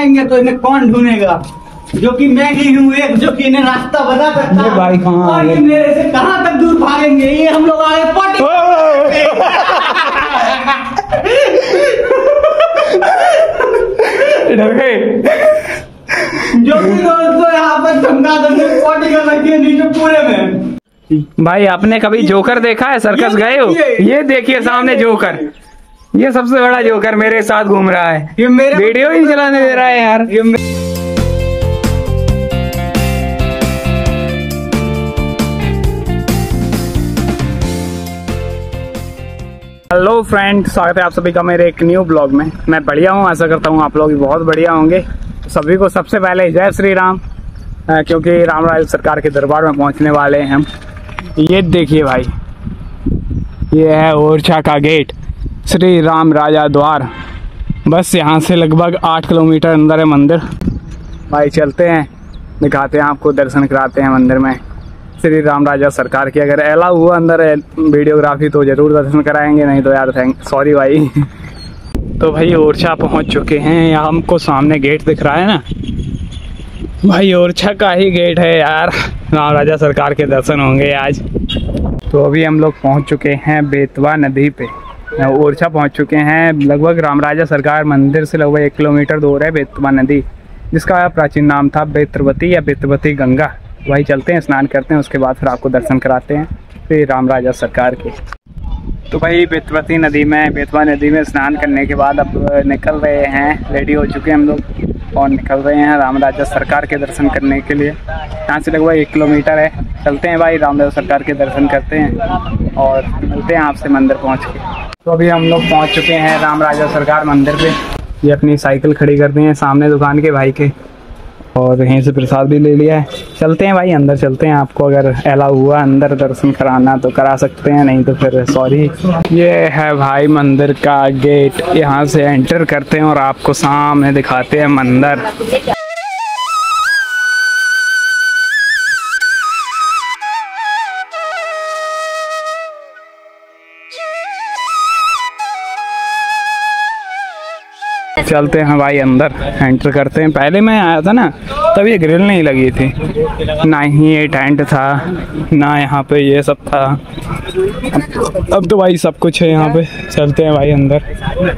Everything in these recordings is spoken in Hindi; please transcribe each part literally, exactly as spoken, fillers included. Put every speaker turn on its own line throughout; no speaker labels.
जाएंगे तो इन्हें कौन ढूंढेगा, जो कि मैं ही हूँ एक जो कि इन्हें रास्ता बता सकता है।
भाई कहाँ
और ये मेरे से कहाँ तक दूर भागेंगे, ये हम लोग आए पट जो कि दोस्तों यहाँ पर धमका धमकी पॉटी कर रखी है नीचे पूरे में।
भाई आपने कभी जोकर देखा है, सर्कस गए हो? ये देखिए सामने जोकर, ये सबसे बड़ा जोकर मेरे साथ घूम रहा है।
ये मेरे
वीडियो ही चलाने दे रहा है यार।
ये
हेलो फ्रेंड, स्वागत है आप सभी का मेरे एक न्यू ब्लॉग में। मैं बढ़िया हूँ, आशा करता हूँ आप लोग भी बहुत बढ़िया होंगे। सभी को सबसे पहले जय श्री राम, क्योंकि रामराज सरकार के दरबार में पहुँचने वाले हैं हम। ये देखिए भाई, ये है ओरछा का गेट, श्री राम राजा द्वार। बस यहाँ से लगभग आठ किलोमीटर अंदर है मंदिर। भाई चलते हैं, दिखाते हैं आपको, दर्शन कराते हैं मंदिर में श्री राम राजा सरकार की। अगर अलाउ हुआ अंदर वीडियोग्राफी तो ज़रूर दर्शन कराएंगे, नहीं तो यार थैंक सॉरी भाई। तो भाई ओरछा पहुंच चुके हैं। यहाँ हमको सामने गेट दिख रहा है ना भाई, ओरछा का ही गेट है यार। राम राजा सरकार के दर्शन होंगे आज। तो अभी हम लोग पहुंच चुके हैं बेतवा नदी पे, ओरछा पहुंच चुके हैं। लगभग राम राजा सरकार मंदिर से लगभग एक किलोमीटर दूर है बेतवा नदी, जिसका प्राचीन नाम था बेत्रवती या बेतवती गंगा। भाई चलते हैं, स्नान करते हैं, उसके बाद फिर आपको दर्शन कराते हैं श्री राम राजा सरकार के। तो भाई बेतवती नदी में बेतवा नदी में स्नान करने के बाद अब निकल रहे हैं, रेडी हो चुके हैं हम लोग और निकल रहे हैं राम राजा सरकार के दर्शन करने के लिए। यहाँ से लगभग एक किलोमीटर है। चलते हैं भाई, राम राजा सरकार के दर्शन करते हैं और मिलते हैं आपसे मंदिर पहुँच के। तो अभी हम लोग पहुँच चुके हैं राम राजा सरकार मंदिर पर। ये अपनी साइकिल खड़ी कर दी है सामने दुकान के भाई के, और यहीं से प्रसाद भी ले लिया है। चलते हैं भाई अंदर चलते हैं, आपको अगर अलाउ हुआ अंदर दर्शन कराना तो करा सकते हैं, नहीं तो फिर सॉरी। ये है भाई मंदिर का गेट, यहाँ से एंटर करते हैं और आपको सामने दिखाते हैं मंदिर। चलते हैं भाई अंदर, एंटर करते हैं। पहले मैं आया था ना तब ये ग्रिल नहीं लगी थी, ना ही ये टेंट था, ना यहाँ पे ये सब था। अब तो भाई सब कुछ है यहाँ पे। चलते हैं भाई अंदर।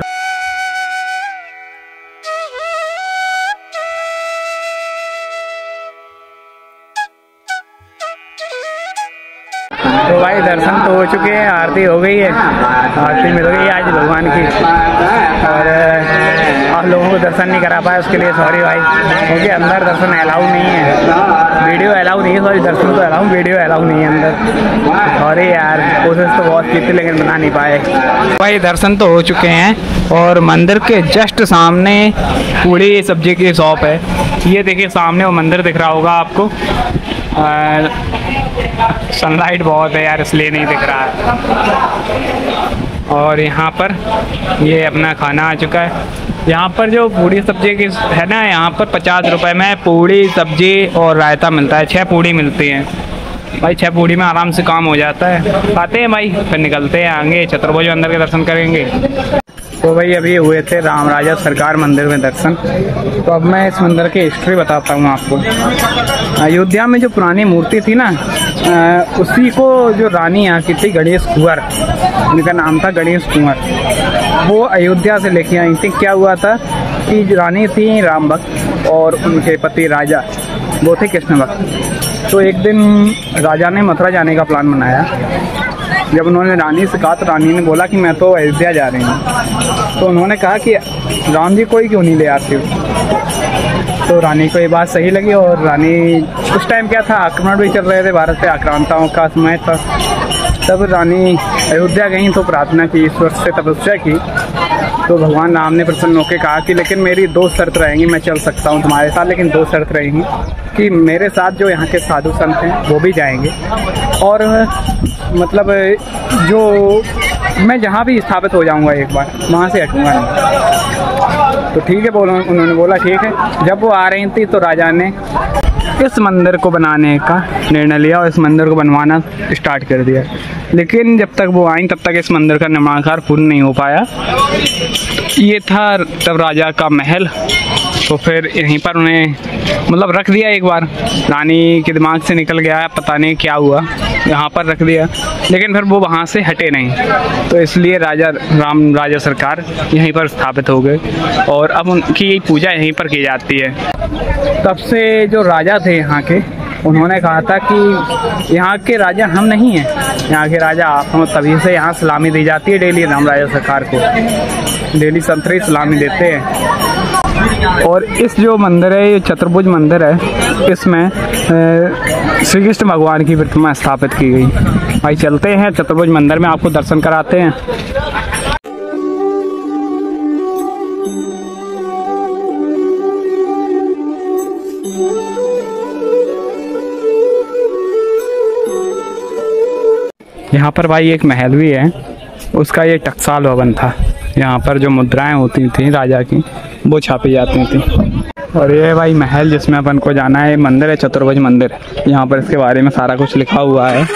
तो भाई दर्शन तो हो चुके हैं, आरती हो गई है, आरती मिल गई आज भगवान की। और आप लोगों को दर्शन नहीं करा पाए उसके लिए सॉरी भाई, क्योंकि अंदर दर्शन अलाउ नहीं है, वीडियो अलाउ नहीं है। सॉरी, दर्शन तो अलाउ, वीडियो अलाउ नहीं है अंदर। सॉरी यार, कोशिश तो बहुत की थी लेकिन बना नहीं पाए। भाई दर्शन तो हो चुके हैं और मंदिर के जस्ट सामने पूरी सब्जी की शॉप है। ये देखिए सामने वो मंदिर दिख रहा होगा आपको। सनलाइट बहुत है यार इसलिए नहीं दिख रहा है। और यहाँ पर ये अपना खाना आ चुका है। यहाँ पर जो पूड़ी सब्जी की है ना, यहाँ पर पचास रुपए में पूड़ी सब्जी और रायता मिलता है। छः पूड़ी मिलती हैं भाई, छः पूड़ी में आराम से काम हो जाता है। खाते हैं भाई, फिर निकलते हैं आगे छत्रभुज अंदर के दर्शन करेंगे। तो भाई अभी हुए थे राम राजा सरकार मंदिर में दर्शन। तो अब मैं इस मंदिर की हिस्ट्री बताता हूँ आपको। अयोध्या में जो पुरानी मूर्ति थी ना, उसी को जो रानी यहाँ की थी गणेश कुंवर, उनका नाम था गणेश कुंवर, वो अयोध्या से लेके आई थी। क्या हुआ था कि रानी थी राम भक्त और उनके पति राजा वो थे कृष्ण भक्त। तो एक दिन राजा ने मथुरा जाने का प्लान बनाया। जब उन्होंने रानी से कहा तो रानी ने बोला कि मैं तो अयोध्या जा रही हूँ। तो उन्होंने कहा कि राम जी कोई क्यों नहीं ले आते हो। तो रानी को ये बात सही लगी और रानी, उस टाइम क्या था, आक्रमण भी चल रहे थे भारत पे, आक्रांताओं का समय था। तब रानी अयोध्या गई तो प्रार्थना की, ईश्वर से तपस्या की। तो भगवान राम ने प्रसन्न होकर कहा कि लेकिन मेरी दो शर्त रहेंगी, मैं चल सकता हूँ तुम्हारे साथ, लेकिन दो शर्त रहेंगी कि मेरे साथ जो यहाँ के साधु संत हैं वो भी जाएंगे, और मतलब जो मैं जहाँ भी स्थापित हो जाऊँगा एक बार वहाँ से हटूँगा नहीं। तो ठीक है बोलो, उन्होंने बोला ठीक है। जब वो आ रही थी तो राजा ने इस मंदिर को बनाने का निर्णय लिया और इस मंदिर को बनवाना स्टार्ट कर दिया। लेकिन जब तक वो आई तब तक इस मंदिर का निर्माण कार्य पूर्ण नहीं हो पाया। ये था तब राजा का महल, तो फिर यहीं पर उन्हें मतलब रख दिया एक बार। रानी के दिमाग से निकल गया, पता नहीं क्या हुआ, यहाँ पर रख दिया, लेकिन फिर वो वहाँ से हटे नहीं, तो इसलिए राजा राम राजा सरकार यहीं पर स्थापित हो गए और अब उनकी पूजा यहीं पर की जाती है। तब से जो राजा थे यहाँ के, उन्होंने कहा था कि यहाँ के राजा हम नहीं हैं, यहाँ के राजा आप हैं, तभी से यहाँ सलामी दी जाती है डेली राम राजा सरकार को, डेली संतरी सलामी देते हैं। और इस जो मंदिर है, ये चतुर्भुज मंदिर है, इसमें श्री कृष्ण भगवान की प्रतिमा स्थापित की गई। भाई चलते हैं चतुर्भुज मंदिर में, आपको दर्शन कराते हैं। यहाँ पर भाई एक महल भी है, उसका ये टकसाल भवन था। यहाँ पर जो मुद्राएं होती थी राजा की, वो छापी जाती थी। और ये भाई महल जिसमें अपन को जाना है, मंदिर है चतुर्भुज मंदिर, यहाँ पर इसके बारे में सारा कुछ लिखा हुआ है।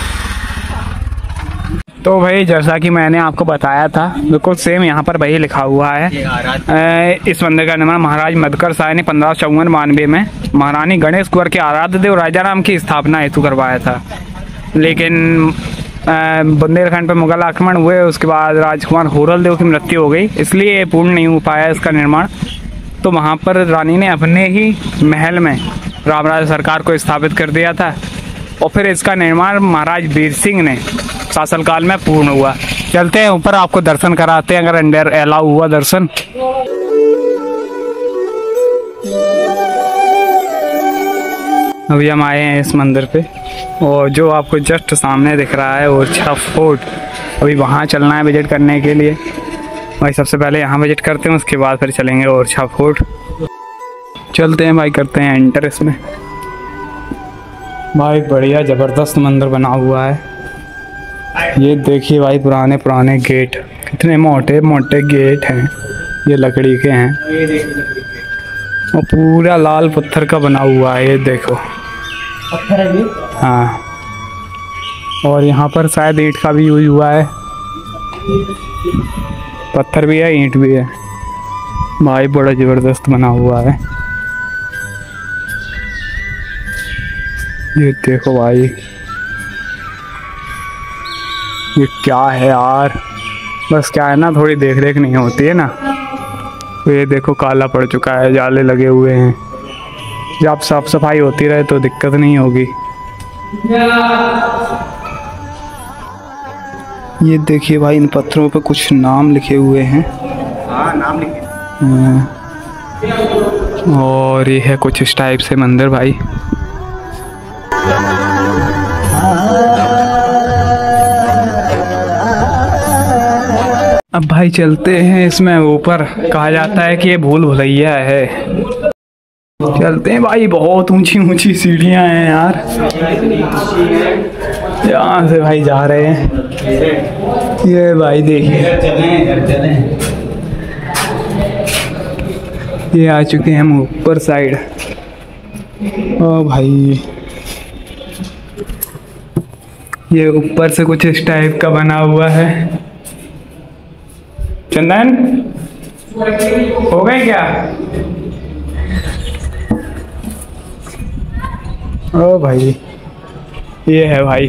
तो भाई जैसा कि मैंने आपको बताया था, बिल्कुल सेम यहाँ पर वही लिखा हुआ है। इस मंदिर का निर्माण महाराज मधुकर शाह ने पंद्रह सौ चौवन बानवे में महारानी गणेश कुंवर के आराध्य देव राजा राम की स्थापना हेतु करवाया था, लेकिन बुंदेलखंड पर मुगल आक्रमण हुए, उसके बाद राजकुमार होरल देव की मृत्यु हो गई, इसलिए पूर्ण नहीं हो पाया इसका निर्माण। तो वहाँ पर रानी ने अपने ही महल में राम राजा सरकार को स्थापित कर दिया था और फिर इसका निर्माण महाराज वीर सिंह ने शासनकाल में पूर्ण हुआ। चलते हैं ऊपर, आपको दर्शन कराते हैं अगर अंदर अलाउ हुआ दर्शन। अभी हम आए हैं इस मंदिर पे और जो आपको जस्ट सामने दिख रहा है वो छह फोर्ट, अभी वहाँ चलना है विजिट करने के लिए। भाई सबसे पहले यहाँ विजिट करते हैं, उसके बाद फिर चलेंगे और छह फोर्ट। चलते हैं भाई, करते हैं एंटर इसमें। भाई बढ़िया ज़बरदस्त मंदिर बना हुआ है। ये देखिए भाई, पुराने पुराने गेट, कितने मोटे मोटे गेट हैं, ये लकड़ी के हैं और पूरा लाल पत्थर का बना हुआ है। ये देखो पत्थर है ये, हाँ। और यहाँ पर शायद ईंट का भी यूज हुआ है, पत्थर भी है ईंट भी है। भाई बड़ा ज़बरदस्त बना हुआ है। ये देखो भाई, ये क्या है यार, बस क्या है ना, थोड़ी देख रेख नहीं होती है ना। तो ये देखो काला पड़ चुका है, जाले लगे हुए हैं। जब साफ सफाई होती रहे तो दिक्कत नहीं होगी। ये देखिए भाई, इन पत्थरों पे कुछ नाम लिखे हुए हैं। हाँ, नाम लिखे। और ये है कुछ इस टाइप से मंदिर भाई। अब भाई चलते हैं इसमें ऊपर। कहा जाता है कि ये भूल भुलैया है। चलते हैं भाई, बहुत ऊंची ऊंची सीढ़ियां हैं यार। यहाँ से भाई जा रहे हैं। ये भाई देखिए, ये आ चुके हैं हम ऊपर साइड। ओ भाई, ये ऊपर से कुछ इस टाइप का बना हुआ है। चंदन हो गए क्या? ओ भाई, ये है भाई,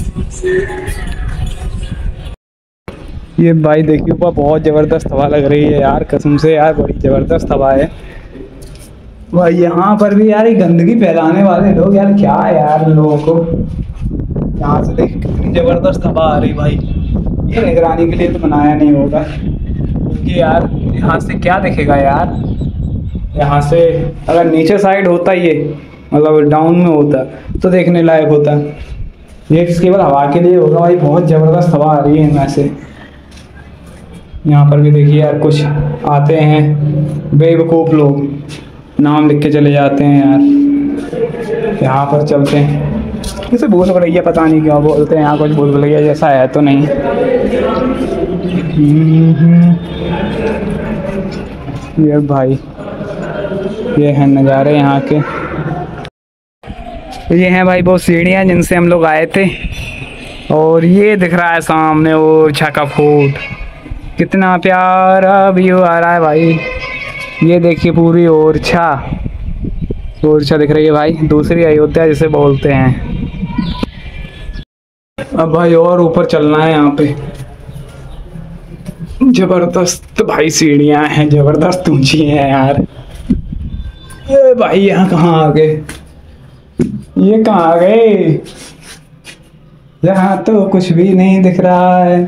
ये भाई देखिए ऊपर बहुत ज़बरदस्त हवा लग रही है यार, कसम से यार, बड़ी ज़बरदस्त हवा है भाई। यहाँ पर भी यार ये गंदगी फैलाने वाले लोग यार, क्या है यार लोगों को। यहाँ से देख कितनी ज़बरदस्त हवा आ रही भाई। ये निगरानी के लिए तो बनाया नहीं होगा, क्योंकि यार यहाँ से क्या दिखेगा यार। यहाँ से अगर नीचे साइड होता ये, मतलब डाउन में होता, तो देखने लायक होता। ये केवल हवा के लिए होगा भाई। बहुत ज़बरदस्त हवा आ रही है इनमें से। यहाँ पर भी देखिए यार, कुछ आते हैं बेवकूफ़ लोग, नाम लिख के चले जाते हैं यार। यहाँ पर चलते हैं, इसे भूल भुलैया पता नहीं क्या बोलते हैं यहाँ, कुछ भूल भुलैया जैसा है तो नहीं। ये भाई, ये हैं नज़ारे यहाँ के। ये हैं भाई वो सीढ़ियाँ जिनसे हम लोग आए थे। और ये दिख रहा है सामने वो छक्का फोर्ट, कितना प्यारा व्यू आ रहा है भाई। ये देखिए पूरी ओरछा ओरछा दिख रही है भाई, दूसरी अयोध्या जिसे बोलते हैं। अब भाई और ऊपर चलना है। यहाँ पे जबरदस्त भाई सीढ़ियां हैं, जबरदस्त ऊंची हैं यार। ये भाई यहाँ कहाँ आ गए, ये कहाँ आ गए? यहाँ तो कुछ भी नहीं दिख रहा है।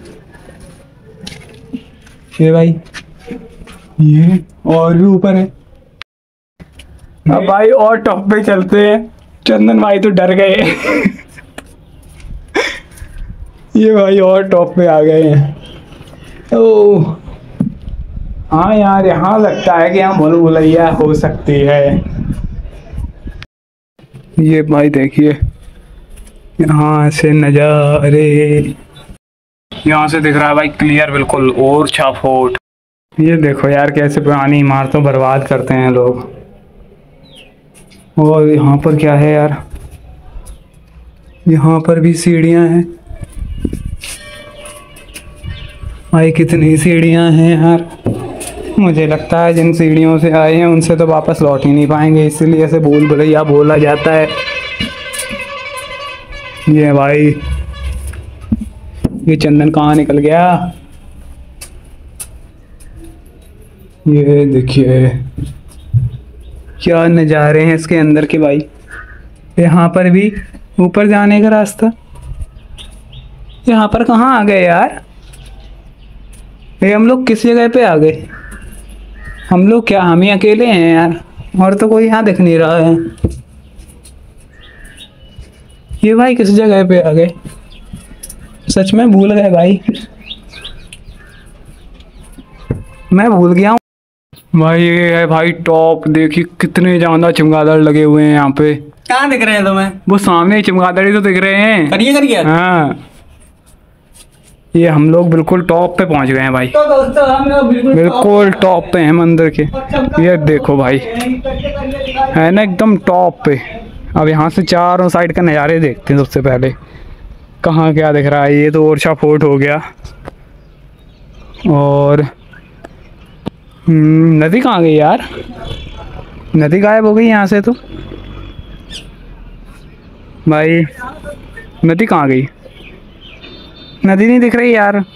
ये भाई ये और भी ऊपर है। अब भाई और टॉप पे चलते हैं। चंदन भाई तो डर गए। ये भाई और टॉप पे आ गए हैं। ओ हाँ यार, यहाँ लगता है कि यहाँ भूल भुलैया हो सकती है। ये भाई देखिए यहाँ से नजारे, यहाँ से दिख रहा है भाई क्लियर बिल्कुल ओरछा फोर्ट। ये देखो यार कैसे पुरानी इमारतों बर्बाद करते हैं लोग। और यहाँ पर क्या है यार, यहाँ पर भी सीढ़ियाँ हैं भाई, कितनी सीढ़ियाँ हैं यार। मुझे लगता है जिन सीढ़ियों से आए हैं उनसे तो वापस लौट ही नहीं पाएंगे, इसीलिए ऐसे भूल भुलैया बोला जाता है। ये भाई ये चंदन कहाँ निकल गया? ये देखिए क्या नज़ारे हैं इसके अंदर के भाई। यहाँ पर भी ऊपर जाने का रास्ता। यहाँ पर कहाँ आ गए यार? ये हम लोग किस जगह पे आ गए? हम लोग क्या हम ही अकेले हैं यार, और तो कोई यहाँ दिख नहीं रहा है। ये भाई किस जगह पे आ गए? सच में भूल गए भाई, मैं भूल गया हूँ भाई। ये है भाई टॉप, देखिए कितने ज्यादा चमगादड़ लगे हुए हैं यहाँ पे।
कहाँ दिख रहे हैं तुम्हें?
वो सामने चमगादड़ ही तो दिख रहे हैं।
करिए करिए।
हाँ ये हम लोग बिल्कुल टॉप पे पहुंच गए हैं भाई।
तो दोस्तों हम लोग बिल्कुल
बिल्कुल टॉप पे हैं मंदिर के। ये देखो भाई है ना एकदम टॉप पे। अब यहाँ से चारों साइड का नज़ारे देखते हैं। सबसे पहले कहाँ क्या दिख रहा है? ये तो ओरछा फोर्ट हो गया। और नदी कहाँ गई यार? नदी गायब हो गई यहाँ से तो भाई। नदी कहाँ गई? नदी नहीं दिख रही यार।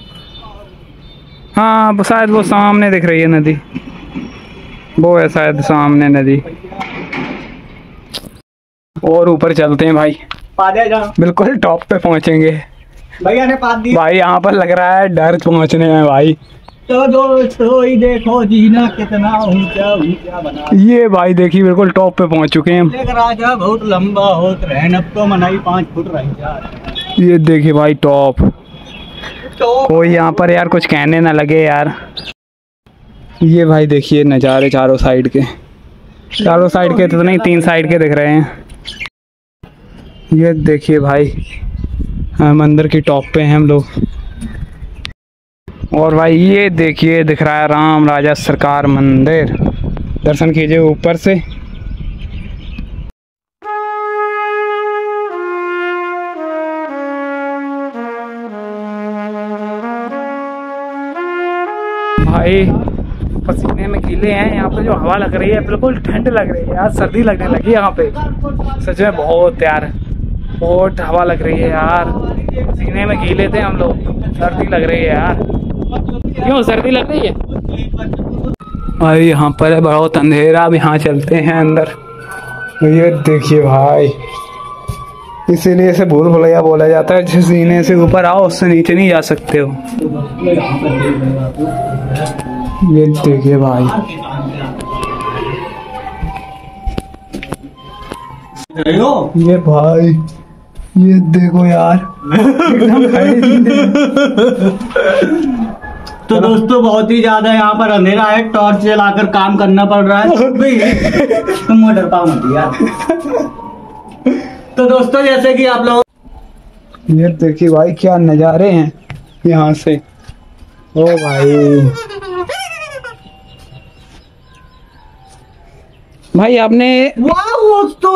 हाँ शायद वो सामने दिख रही है नदी, वो है शायद सामने नदी। और ऊपर चलते हैं भाई, बिल्कुल टॉप पे पहुंचेंगे।
भैया ने पाद दिया
भाई यहाँ पर लग रहा है डर पहुंचने में भाई।
तो दोस्तों ही देखो जीना कितना ऊंचा ऊंचा बना।
ये भाई देखिए बिल्कुल टॉप पे पहुंच चुके हैं हम।
एक राजा बहुत लंबा होत रहे, अब तो मनाई पाँच फुट रही जा।
ये देखिए भाई टॉप।
तो
कोई यहाँ पर यार कुछ कहने ना लगे यार। ये भाई देखिए नज़ारे चारों साइड के, चारों साइड के तो नहीं तीन साइड के दिख रहे हैं। ये देखिए भाई मंदिर की टॉप पे हैं हम लोग। और भाई ये देखिए दिख रहा है राम राजा सरकार मंदिर। दर्शन कीजिए ऊपर से। भाई पसीने में गीले हैं। यहाँ पे जो हवा लग रही है बिल्कुल ठंड लग रही है यार, सर्दी लगने लगी यहाँ पे सच में बहुत यार, बहुत हवा लग रही है यार। पसीने में गीले थे हम लोग, सर्दी लग रही है यार। क्यों सर्दी लग रही है भाई? यहाँ पर है बहुत अंधेरा। अब यहाँ चलते हैं अंदर। ये देखिए भाई इसीलिए इसे भूल भुलैया बोला जाता है। जिस सीने से ऊपर आओ उससे नीचे नहीं जा सकते हो। ये देखिए भाई ये भाई ये देखो यार
तो दोस्तों बहुत ही ज्यादा यहाँ पर अंधेरा है, टॉर्च जलाकर काम करना पड़ रहा है। तुम डर पाओ मत यार। तो दोस्तों जैसे कि आप लोग
ये देखिए भाई क्या नज़ारे हैं यहाँ से। ओ भाई भाई आपने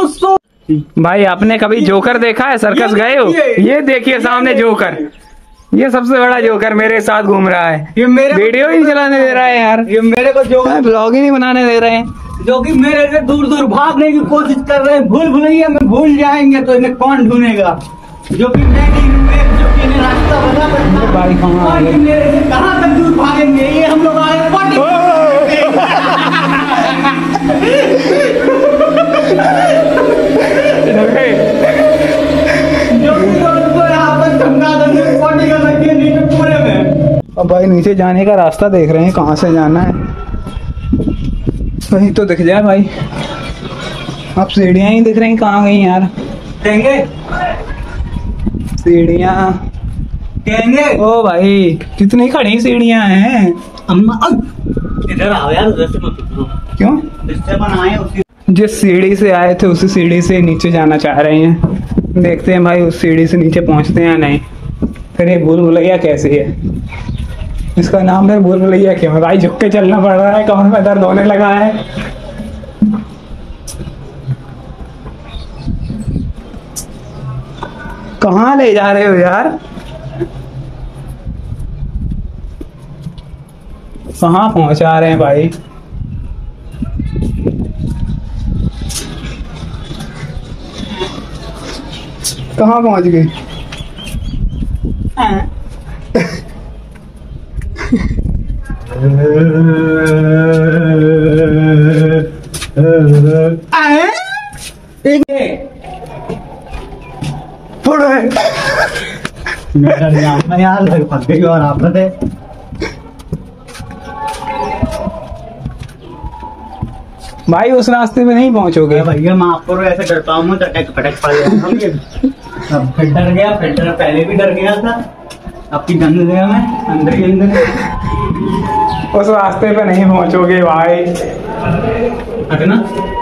भाई आपने कभी जोकर देखा है? सर्कस गए हो? ये देखिए सामने जोकर। ये सबसे बड़ा जोकर मेरे साथ घूम रहा है।
ये मेरे
वीडियो ही नहीं चलाने दे रहा है यार।
ये मेरे को जो
ब्लॉग ही नहीं बनाने दे रहे हैं,
जो कि मेरे से दूर दूर भागने की कोशिश कर रहे हैं। भूल भुलैया में भूल जाएंगे तो इन्हें कौन ढूंढेगा? जो कि मैं नहीं हूँ, जो कि इन्हें रास्ता बता सकता।
भाई कहाँ आ गए?
मेरे से कहाँ तक दूर भागेंगे? ये हम लोग आए पार्टी। जो कि उनको यहाँ पर धमका देंगे, पार्टी कर रखी है नीचे पूरे में।
अब भाई नीचे जाने का रास्ता देख रहे हैं, कहाँ से जाना है। कहीं तो दिख जाए भाई। अब सीढ़ियाँ ही दिख रही हैं, कहाँ गई यार
देंगे
सीढ़ियाँ?
देंगे।
ओ भाई कितनी खड़ी सीढ़ियाँ हैं।
अम्मा अब इधर आओ यार, उधर से मत उतरो।
क्यों?
जिससे बनाए उसी
जिस सीढ़ी से आए थे उसी सीढ़ी से नीचे जाना चाह रहे हैं। देखते हैं भाई उस सीढ़ी से नीचे पहुंचते हैं या नहीं। फिर ये भूल भुलैया कैसे है? इसका नाम है भूल भुलैया क्यों है भाई? झुक के चलना पड़ रहा है, कमर में दर्द होने लगा है। कहाँ ले जा रहे हो यार? कहाँ पहुंचा रहे हैं भाई? कहाँ पहुंच गए?
यार फंस गई और आप थे।
भाई उस रास्ते में नहीं पहुंचोगे।
भैया मैं आपको ऐसे डरता हूँ तो टक पटक पड़ गया। अब फिर डर गया, फिर डर पहले भी डर गया था, अब की गंद गया मैं अंदर ही अंदर।
उस रास्ते पे नहीं पहुंचोगे भाई।
हटना।